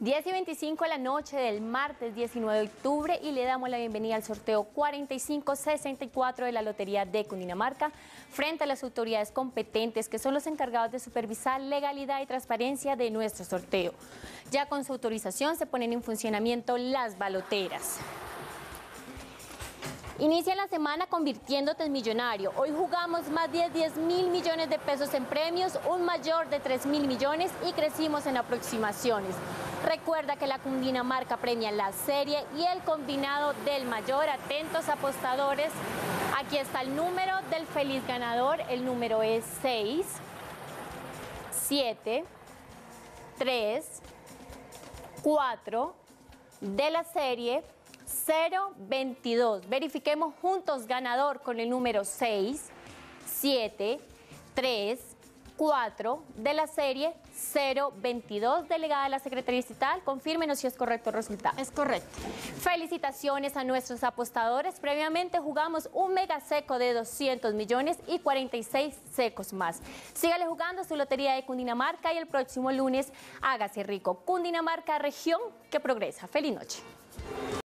10:25 de la noche del martes 19 de octubre y le damos la bienvenida al sorteo 4564 de la Lotería de Cundinamarca frente a las autoridades competentes que son los encargados de supervisar legalidad y transparencia de nuestro sorteo. Ya con su autorización se ponen en funcionamiento las baloteras. Inicia la semana convirtiéndote en millonario. Hoy jugamos más de 10.000 millones de pesos en premios, un mayor de 3.000 millones y crecimos en aproximaciones. Recuerda que la Cundinamarca premia la serie y el combinado del mayor. Atentos apostadores. Aquí está el número del feliz ganador. El número es 6, 7, 3, 4 de la serie 022. Verifiquemos juntos ganador con el número 6, 7, 3, 4 de la serie 022. Delegada de la Secretaría Distrital, confírmenos si es correcto el resultado. Es correcto. Felicitaciones a nuestros apostadores. Previamente jugamos un mega seco de 200 millones y 46 secos más. Sígale jugando su Lotería de Cundinamarca y el próximo lunes hágase rico. Cundinamarca, región que progresa. Feliz noche.